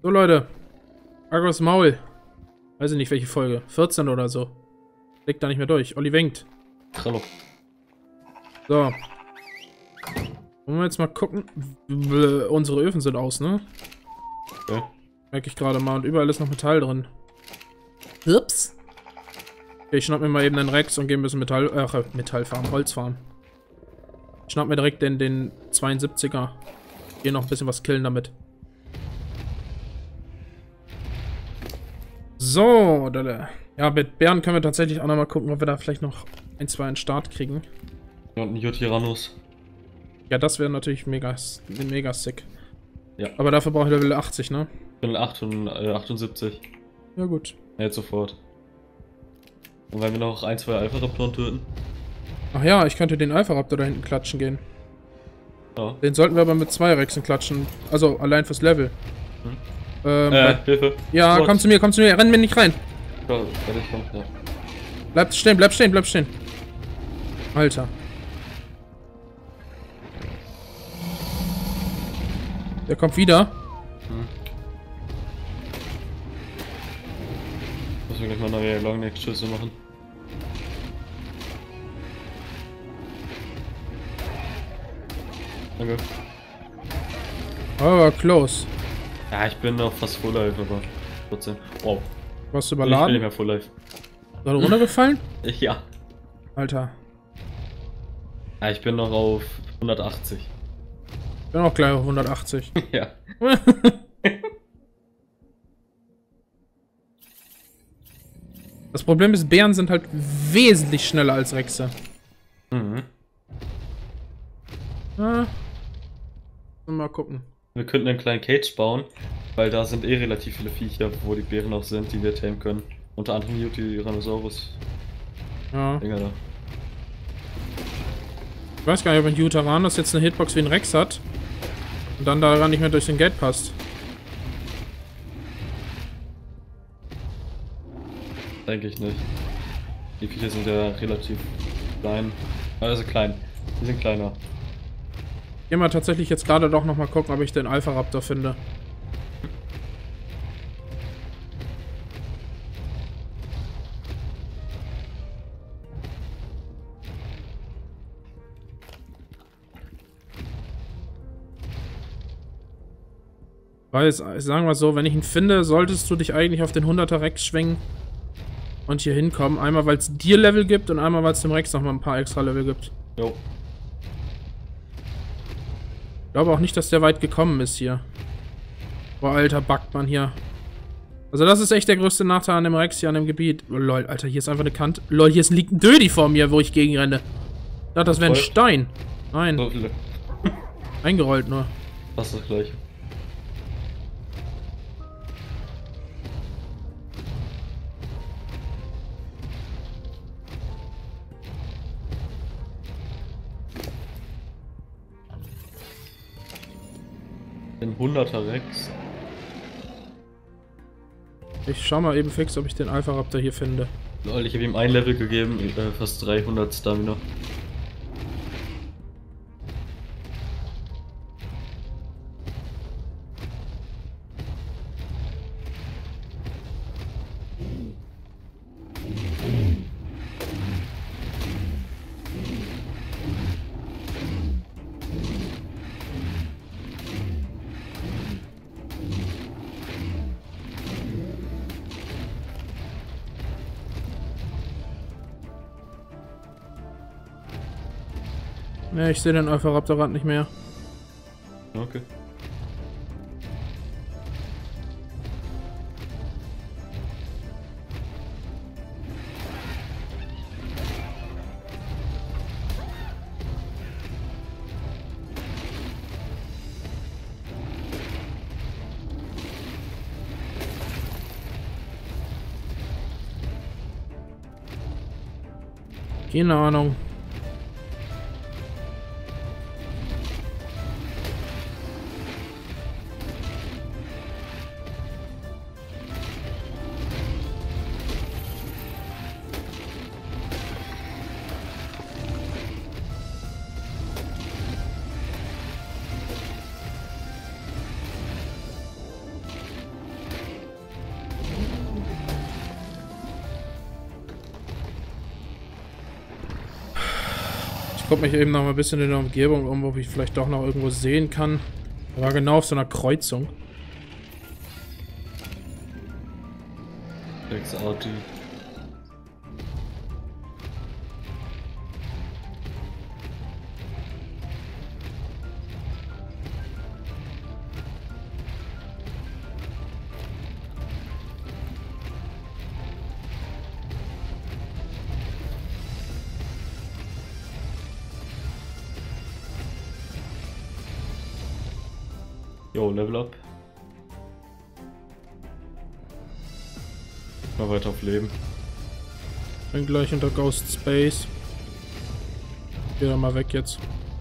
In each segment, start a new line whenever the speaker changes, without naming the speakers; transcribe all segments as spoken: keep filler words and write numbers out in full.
So, Leute. Argos Maul. Weiß ich nicht, welche Folge. vierzehn oder so. Legt da nicht mehr durch. Olli winkt.
Hallo.
So. Wollen wir jetzt mal gucken. Bläh, unsere Öfen sind aus, ne?
Okay.
Merke ich gerade mal. Und überall ist noch Metall drin. Ups. Okay, ich schnapp mir mal eben den Rex und gehe ein bisschen Metall... Ach, Metallfarm, Holzfarm. Ich schnapp mir direkt den, den zweiundsiebziger. Gehe noch ein bisschen was killen damit. So, da, ja, mit Bären können wir tatsächlich auch noch mal gucken, ob wir da vielleicht noch ein, zwei in Start kriegen.
Ja, und ein Jotyrannus.
Ja, das wäre natürlich mega, mega sick.
Ja.
Aber dafür brauche ich Level achtzig, ne?
Ich bin achtundsiebzig.
Ja, gut.
Ja, jetzt sofort. Und weil wir noch ein, zwei Alpha-Raptoren töten.
Ach ja, ich könnte den Alpha-Raptor da hinten klatschen gehen.
Ja.
Den sollten wir aber mit zwei Rexen klatschen. Also, allein fürs Level.
Hm.
Ähm,
Äh, Hilfe.
ja,
What?
komm zu mir, komm zu mir. Renn mir nicht rein.
Ja, fertig, komm, ja.
Bleib stehen, bleib stehen, bleib stehen. Alter. Der kommt wieder.
Hm. Muss wir gleich mal neue Longneck-Schüsse machen. Danke.
Aber close.
Ja, ich bin noch fast Full Life, aber trotzdem. Wow.
Warst du
Ich bin
überladen?
nicht mehr Full Life.
Ist er runtergefallen?
Ja.
Alter.
Ja, ich bin noch auf hundertachtzig.
Ich bin auch gleich auf hundertachtzig.
Ja.
Das Problem ist, Bären sind halt wesentlich schneller als Rexe.
Mhm.
Ah. Mal gucken.
Wir könnten einen kleinen Cage bauen, weil da sind eh relativ viele Viecher, wo die Bären auch sind, die wir tamen können. Unter anderem die Tyrannosaurus.
Ja.
Dinger da.
Ich weiß gar nicht, ob ein Jutaranus jetzt eine Hitbox wie ein Rex hat. Und dann daran nicht mehr durch den Gate passt.
Denke ich nicht. Die Viecher sind ja relativ klein. Also klein. Die sind kleiner.
Ich geh mal tatsächlich jetzt gerade doch nochmal gucken, ob ich den Alpha-Raptor finde. Weil, sagen wir so, wenn ich ihn finde, solltest du dich eigentlich auf den hunderter Rex schwingen und hier hinkommen. Einmal, weil es dir Level gibt und einmal, weil es dem Rex nochmal ein paar extra Level gibt.
Jo.
Ich glaube auch nicht, dass der weit gekommen ist hier. Boah, Alter, backt man hier. Also das ist echt der größte Nachteil an dem Rex hier, an dem Gebiet. Oh, lol, Alter, hier ist einfach eine Kante. Lol, hier ist, liegt ein Dödi vor mir, wo ich gegen renne. Ich dachte, das wäre ein Stein. Nein,
So viele.
eingerollt nur.
Fast das gleiche. Den hunderter Rex.
Ich schau mal eben fix, ob ich den Alpha-Raptor hier finde.
Lol, ich habe ihm ein Level gegeben, äh, fast dreihundert Stamina.
Ne, ich sehe den Alpha-Raptor-Rand nicht mehr.
Okay.
Keine Ahnung. Ich gucke mich eben noch mal ein bisschen in der Umgebung um, ob ich vielleicht doch noch irgendwo sehen kann. Er war genau auf so einer Kreuzung.
X-Arty. Jo, Level up. Mal weiter auf Leben.
Bin gleich unter Ghost Space. Geh da mal weg jetzt.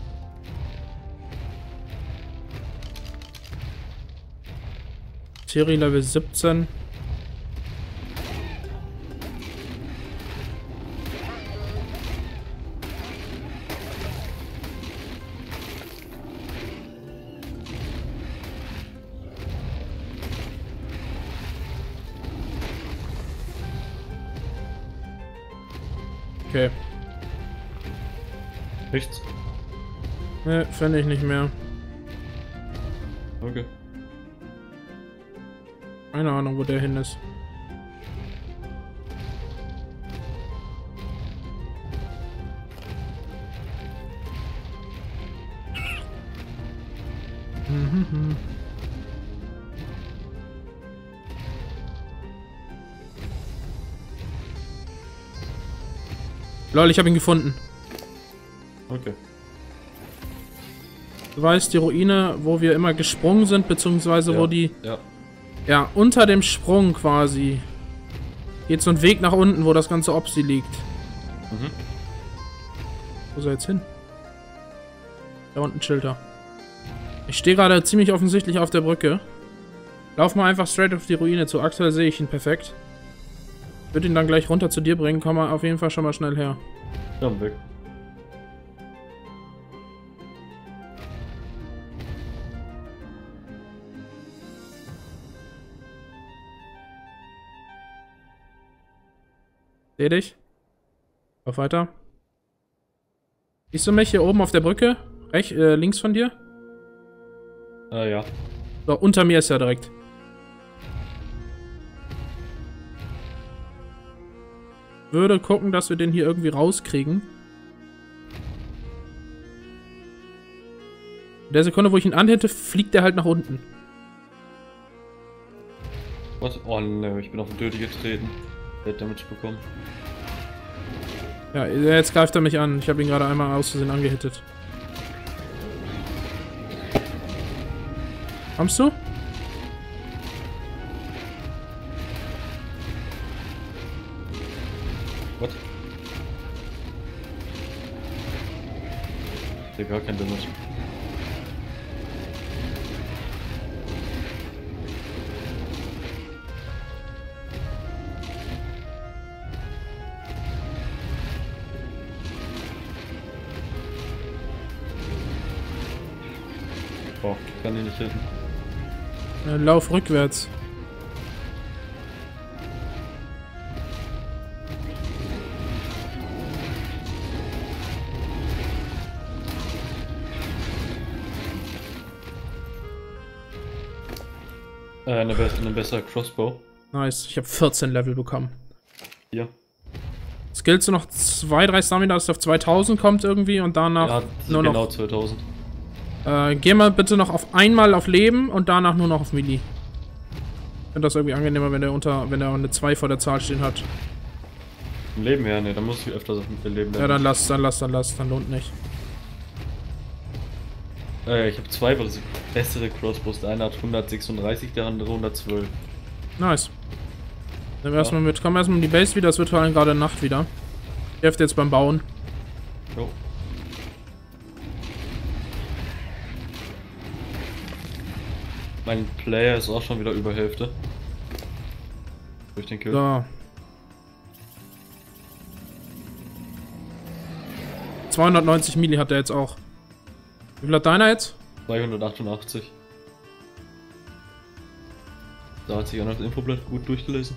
Thierry Level siebzehn. Okay.
Nichts?
Ne, finde ich nicht mehr.
Okay.
Keine Ahnung, wo der hin ist. Mhm. Lol, ich habe ihn gefunden.
Okay.
Du weißt, die Ruine, wo wir immer gesprungen sind, beziehungsweise
Ja,
wo die...
Ja.
Ja, unter dem Sprung quasi. Geht so ein Weg nach unten, wo das ganze Opsi liegt.
Mhm.
Wo soll er jetzt hin? Da unten chillt er. Ich stehe gerade ziemlich offensichtlich auf der Brücke. Lauf mal einfach straight auf die Ruine zu. Aktuell sehe ich ihn perfekt. Würde ihn dann gleich runter zu dir bringen. Komm mal auf jeden Fall schon mal schnell her.
Ja, weg.
Seh dich. Lauf weiter. Siehst du mich hier oben auf der Brücke? Rechts, äh, links von dir?
Ah, ja.
So, unter mir ist er direkt. Würde gucken, dass wir den hier irgendwie rauskriegen. In der Sekunde, wo ich ihn anhitte, fliegt er halt nach unten.
Was? Oh ne, ich bin auf den Dödi getreten. Der hat Damage bekommen.
Ja, jetzt greift er mich an. Ich habe ihn gerade einmal aus Versehen angehittet. Kommst du?
Was? Der gar kein Damage. Oh, ich kann ihn nicht hitten.
Ja, lauf rückwärts.
Äh, eine, be eine bessere Crossbow.
Nice. Ich habe vierzehn Level bekommen.
Hier.
Skillst du noch zwei, drei Stamina, dass es auf zweitausend kommt irgendwie und danach
Ja,
nur
genau
noch...
zweitausend.
Äh, geh mal bitte noch auf einmal auf Leben und danach nur noch auf Melee. Ich finde das irgendwie angenehmer, wenn der unter, wenn der eine zwei vor der Zahl stehen hat.
Im Leben her, ne, dann muss ich öfters auf dem Leben.
Ja, dann lass, dann lass, dann lass, dann lohnt nicht.
Äh, ich habe zwei bessere Crossbows. Der eine hat hundertsechsunddreißig, der andere hundertzwölf.
Nice. Dann erstmal mit, komm erstmal in die Base wieder, es wird vor allem gerade Nacht wieder. Ich helfe dir jetzt beim Bauen.
Jo. Mein Player ist auch schon wieder über Hälfte. Durch den Kill.
So. zweihundertneunzig Milli hat der jetzt auch. Wie viel hat deiner jetzt?
zweihundertachtundachtzig. Da hat sich auch noch das Infoblatt gut durchgelesen.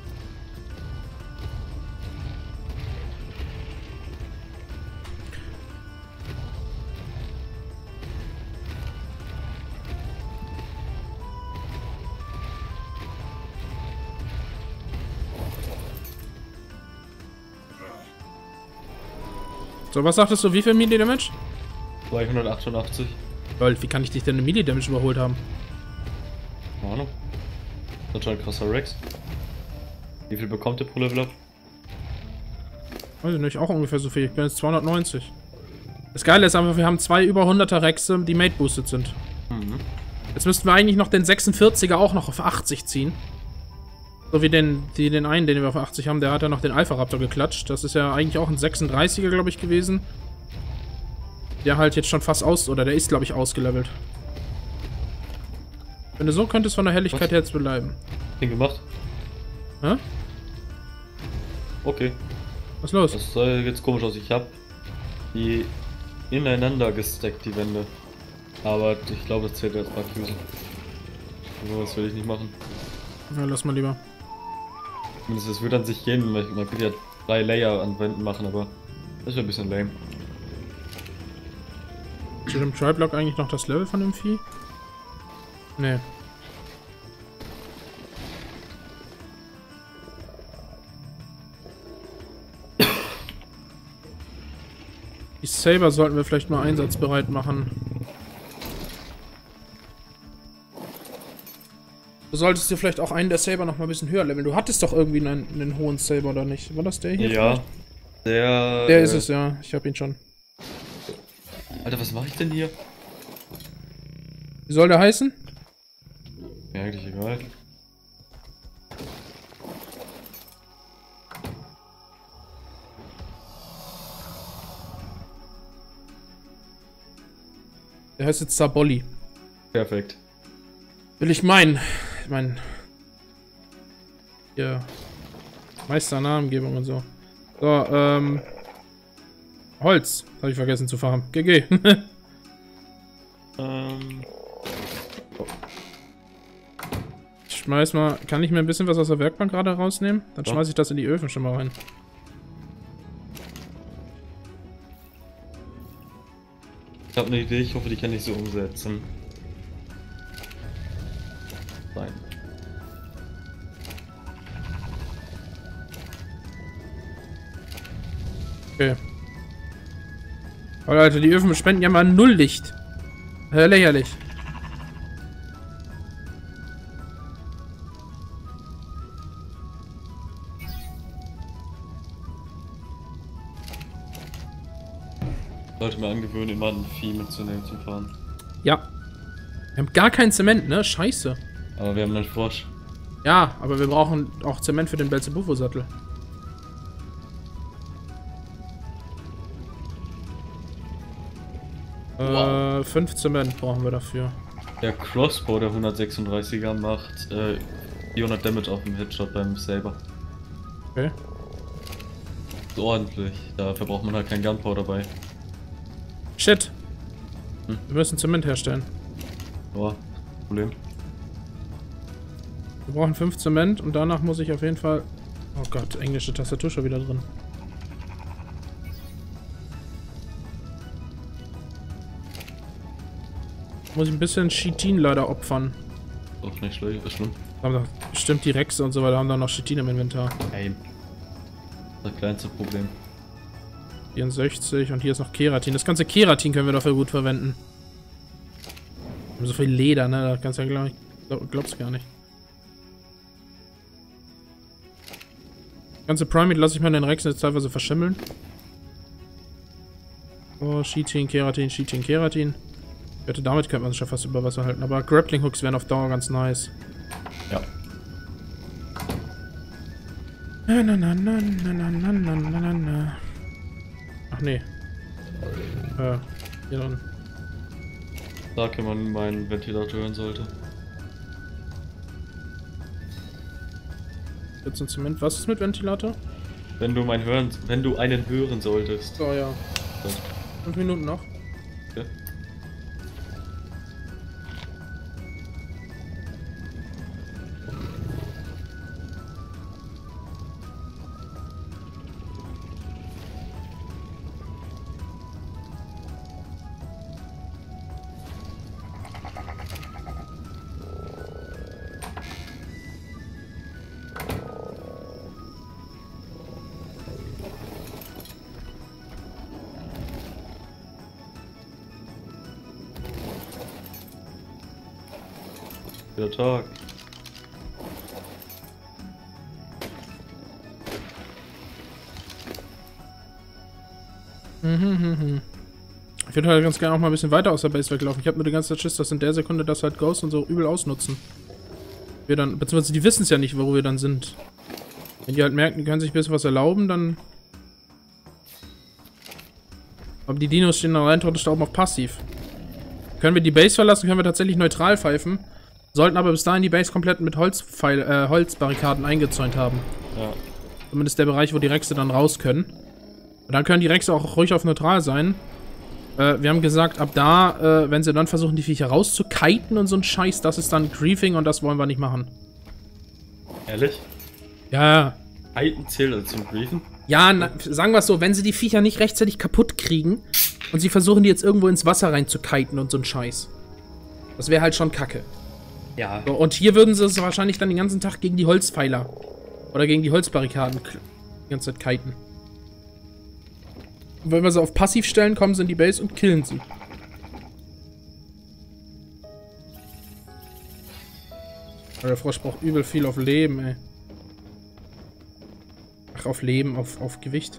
So, was sagtest du, wie viel Melee Damage?
zweihundertachtundachtzig.
Lol, wie kann ich dich denn in Melee Damage überholt haben?
Keine Ahnung. Das ist schon ein krasser Rex. Wie viel bekommt der pro Level Up?
Weiß ich nicht, auch ungefähr so viel. Ich bin jetzt zweihundertneunzig. Das Geile ist einfach, wir haben zwei über hunderter Rexe, die mate-boosted sind.
Mhm.
Jetzt müssten wir eigentlich noch den sechsundvierziger auch noch auf achtzig ziehen. So wie den, die, den einen, den wir auf achtzig haben, der hat ja noch den Alpha-Raptor geklatscht. Das ist ja eigentlich auch ein sechsunddreißiger, glaube ich, gewesen. Der halt jetzt schon fast aus, oder der ist, glaube ich, ausgelevelt. Wenn du so könntest von der Helligkeit
Was?
her jetzt bleiben.
Den gemacht?
Hä?
Okay.
Was ist los?
Das sah jetzt komisch aus. Ich habe die ineinander gestackt, die Wände. Aber ich glaube, das zählt als Markuse. So was will ich nicht machen.
Ja, lass mal lieber.
Zumindest es wird an sich gehen. Man man könnte ja drei Layer an Wänden machen, aber das wäre ein bisschen lame.
Steht im Tri-Block eigentlich noch das Level von dem Vieh? Nee. Die Saber sollten wir vielleicht mal einsatzbereit machen. Du solltest dir vielleicht auch einen der Saber noch mal ein bisschen höher leveln. Du hattest doch irgendwie einen, einen hohen Saber, oder nicht? War das der hier?
Ja.
Vielleicht?
Der.
Der
äh,
ist es, ja. Ich hab ihn schon.
Alter, was mache ich denn hier?
Wie soll der heißen?
Mir eigentlich egal.
Der heißt jetzt Sabolli.
Perfekt.
Will ich meinen. Ich mein. Ja. Meisternamengebung und so. So, ähm. Holz. Habe ich vergessen zu farmen. G G.
Ähm.
Ich schmeiß mal. Kann ich mir ein bisschen was aus der Werkbank gerade rausnehmen? Dann
Ja.
schmeiß ich das in die Öfen schon mal rein.
Ich habe eine Idee, ich hoffe, die kann ich so umsetzen. Nein.
Okay. Oh Leute, die Öfen spenden ja mal null Licht. Äh, lächerlich.
Sollte mir angewöhnen, immer ein Vieh mitzunehmen zum Fahren.
Ja. Wir haben gar kein Zement, ne? Scheiße.
Aber wir haben einen Frosch.
Ja, aber wir brauchen auch Zement für den Belzebufo-Sattel.
Wow.
Äh, fünf Zement brauchen wir dafür.
Der Crossbow, der hundertsechsunddreißiger, macht äh, vierhundert Damage auf dem Headshot beim Saber.
Okay.
So ordentlich. Dafür braucht man halt kein Gunpowder dabei.
Shit.
Hm.
Wir müssen Zement herstellen.
Oh, Problem.
Wir brauchen fünf Zement und danach muss ich auf jeden Fall... Oh Gott, englische Tastatur schon wieder drin. Muss ich ein bisschen Chitin leider opfern.
Doch nicht schlecht, ist schlimm.
Haben doch bestimmt die Rexe und so weiter, haben da noch Chitin im Inventar.
Ey. Das kleinste Problem.
vierundsechzig und hier ist noch Keratin. Das ganze Keratin können wir dafür gut verwenden. Wir haben so viel Leder, ne? Das kannst du ja glaub, glaub, glaubst gar nicht. Das ganze Primate lasse ich mal in den Rexen jetzt teilweise verschimmeln. Oh, Chitin, Keratin, Chitin, Keratin. Ich wette, damit könnte man sich schon fast über Wasser halten. Aber Grappling Hooks wären auf Dauer ganz nice.
Ja.
Na, na, na, na, na, na, na, na, na, na. Ach nee. Äh, hier drin.
Sag, wenn man meinen Ventilator hören sollte.
Jetzt ein Zement. Was ist mit Ventilator?
Wenn du meinen hören, wenn du einen hören solltest.
So, ja.
So.
Fünf Minuten noch.
Okay. Wieder Tag.
Mhm, ich würde halt ganz gerne auch mal ein bisschen weiter aus der Base weglaufen. Ich habe nur die ganze Zeit Schiss, dass in der Sekunde das halt Ghost und so übel ausnutzen. Wir dann, beziehungsweise die wissen es ja nicht, wo wir dann sind. Wenn die halt merken, die können sich ein bisschen was erlauben, dann... Aber die Dinos stehen dann rein theoretisch da oben auf passiv. Können wir die Base verlassen, können wir tatsächlich neutral pfeifen. Sollten aber bis dahin die Base komplett mit Holzpfeil, äh, Holzbarrikaden eingezäunt haben.
Ja.
Zumindest der Bereich, wo die Rexe dann raus können. Und dann können die Rexe auch ruhig auf neutral sein. Äh, wir haben gesagt, ab da, äh, wenn sie dann versuchen, die Viecher rauszukiten und so ein Scheiß, das ist dann Griefing und das wollen wir nicht machen.
Ehrlich?
Ja, ja.
Kiten zählt also zum Briefen?
Ja, na, sagen wir es so, wenn sie die Viecher nicht rechtzeitig kaputt kriegen und sie versuchen, die jetzt irgendwo ins Wasser reinzukiten und so ein Scheiß. Das wäre halt schon kacke.
Ja.
So, und hier würden sie es wahrscheinlich dann den ganzen Tag gegen die Holzpfeiler oder gegen die Holzbarrikaden die ganze Zeit kiten. Und wenn wir sie auf passiv stellen, kommen sie in die Base und killen sie. Der Frosch braucht übel viel auf Leben, ey. Ach, auf Leben, auf, auf Gewicht.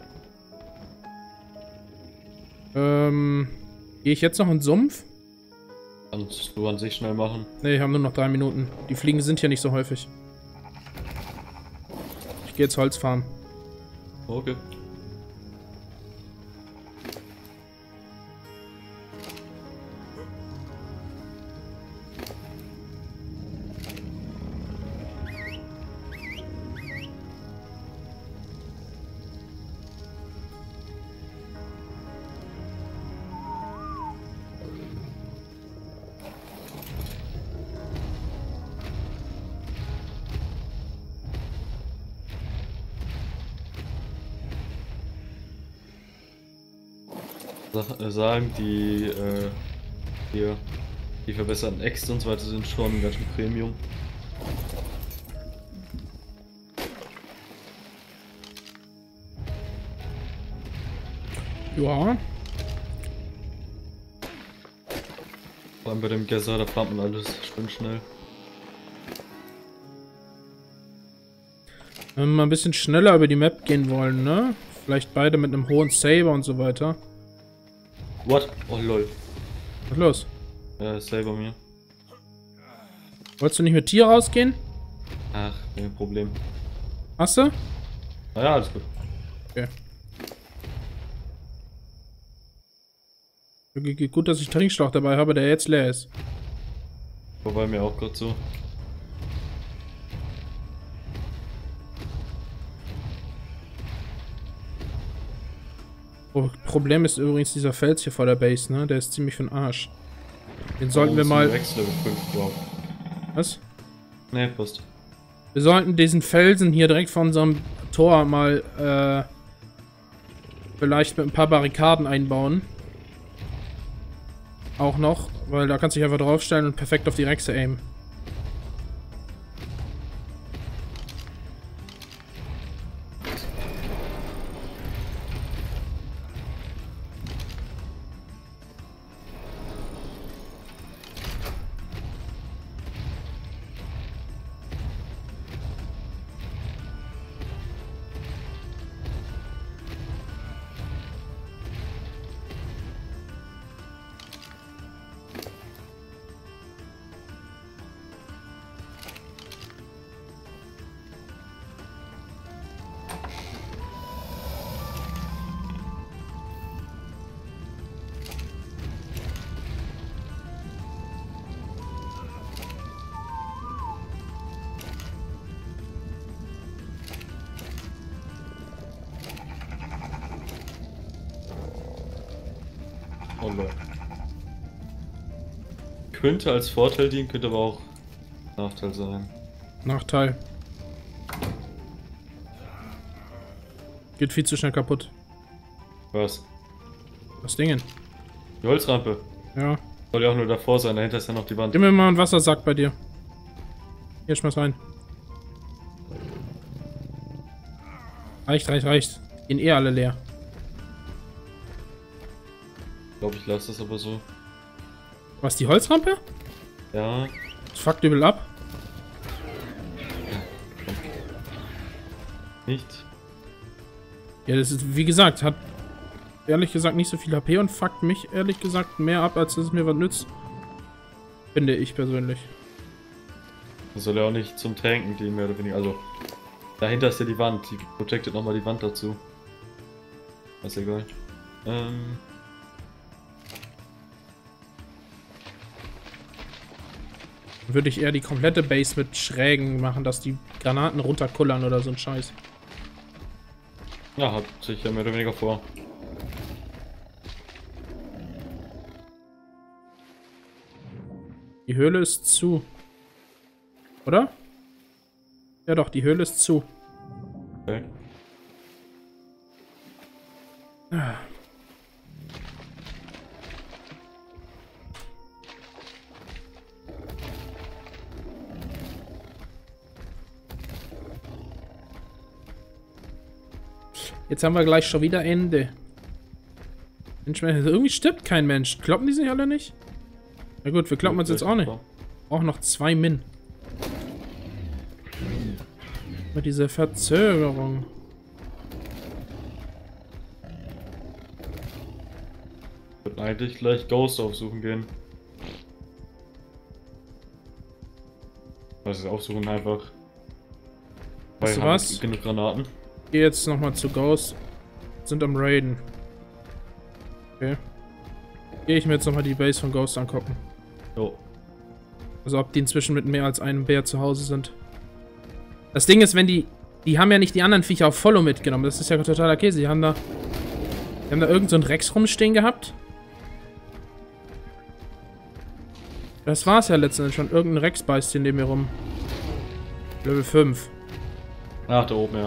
Ähm, gehe ich jetzt noch in den Sumpf?
Kannst du an sich schnell machen?
Ne, wir haben nur noch drei Minuten. Die Fliegen sind hier nicht so häufig. Ich gehe jetzt Holz farmen.
Okay. Sagen, die äh, hier die verbesserten Äxte und so weiter sind schon ganz schön Premium.
Ja.
Vor allem bei dem Gesser, da farmt man alles schön schnell.
Wenn wir mal ein bisschen schneller über die Map gehen wollen, ne? Vielleicht beide mit einem hohen Saber und so weiter.
What? Oh lol.
Was ist los?
Ja, ist selber mir.
Wolltest du nicht mit Tier rausgehen?
Ach, kein Problem.
Hast du?
Naja, alles gut.
Okay. G gut, dass ich Trinkschlauch dabei habe, der jetzt leer ist.
Wobei mir auch gerade so.
Oh, Problem ist übrigens dieser Fels hier vor der Base, ne? Der ist ziemlich für den Arsch. Den sollten
oh,
wir mal...
Level fünf, wow.
Was?
Ne, passt.
Wir sollten diesen Felsen hier direkt vor unserem Tor mal, äh... vielleicht mit ein paar Barrikaden einbauen. Auch noch, weil da kannst du dich einfach draufstellen und perfekt auf die Rexe aimen.
Oh lol. Könnte als Vorteil dienen, könnte aber auch Nachteil sein.
Nachteil. Geht viel zu schnell kaputt.
Was?
Das Ding.
Die Holzrampe.
Ja.
Soll ja auch nur davor sein, dahinter ist ja noch die Wand.
Gib mir mal einen Wassersack bei dir. Hier, schmeiß rein. Reicht, reicht, reicht. Gehen eh alle leer.
Ich glaube, ich lasse das aber so.
Was, die Holzrampe?
Ja.
Das fuckt übel ab.
Nicht?
Ja, das ist, wie gesagt, hat ehrlich gesagt nicht so viel H P und fuckt mich ehrlich gesagt mehr ab, als dass es mir was nützt. Finde ich persönlich.
Das soll ja auch nicht zum Tanken dienen, mehr oder weniger. Also, dahinter ist ja die Wand. Die protectet nochmal die Wand dazu. Ist egal. Ähm.
Würde ich eher die komplette Base mit Schrägen machen, dass die Granaten runterkullern oder so ein Scheiß.
Ja, hat sich ja mehr oder weniger vor.
Die Höhle ist zu. Oder? Ja doch, die Höhle ist zu.
Okay.
Ah. Jetzt haben wir gleich schon wieder Ende. Mensch, irgendwie stirbt kein Mensch. Kloppen die sich alle nicht? Na gut, wir kloppen uns jetzt auch nicht. Auch noch zwei Min. Mit dieser Verzögerung.
Ich würde eigentlich gleich Ghost aufsuchen gehen. Was ist aufsuchen einfach?
Weißt du was?
Genug Granaten.
Geh jetzt nochmal zu Ghost. Sind am Raiden. Okay. Gehe ich mir jetzt nochmal die Base von Ghost angucken.
Jo.
Also ob die inzwischen mit mehr als einem Bär zu Hause sind. Das Ding ist, wenn die... Die haben ja nicht die anderen Viecher auf Follow mitgenommen. Das ist ja totaler Käse. Die haben da... Die haben da irgend so einen Rex rumstehen gehabt. Das war's ja letztendlich schon. Irgendein Rex beißt hier neben mir rum. Level fünf.
Ach, da oben, ja.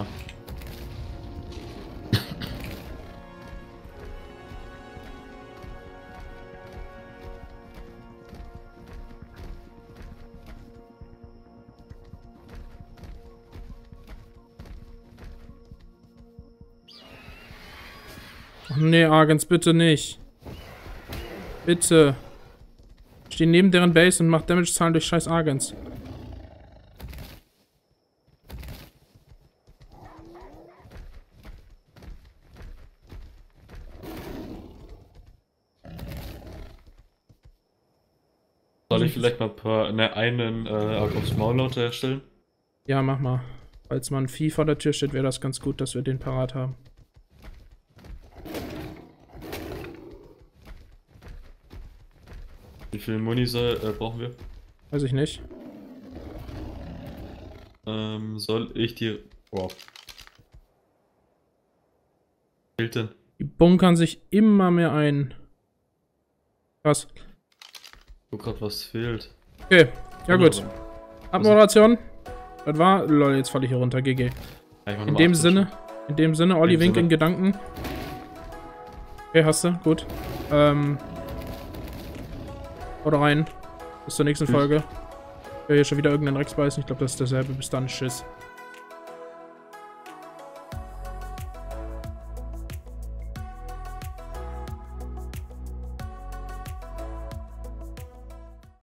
Ach nee, Argens, bitte nicht. Bitte. Steh neben deren Base und mach Damage-Zahlen durch scheiß Argens.
Soll ich vielleicht mal paar, ne, einen äh, aufs Maulauter erstellen?
Ja, mach mal. Falls mal ein Vieh vor der Tür steht, wäre das ganz gut, dass wir den parat haben.
Wie viel Muni soll, äh, brauchen wir?
Weiß ich nicht.
Ähm, soll ich die... Wow. Fehlt denn?
Die bunkern sich immer mehr ein. Krass.
Guck grad, was fehlt.
Okay, ja gut. Abmoderation. Das war... Lol, jetzt falle ich hier runter. G G.
Ja,
in dem Sinne, in dem Sinne, Olli Wink in Gedanken. Okay, hast du, gut. Ähm... Oder rein. Bis zur nächsten Folge. Ich will hier schon wieder irgendeinen Rex beißen. Ich glaube, das ist derselbe. Bis dann. Tschüss.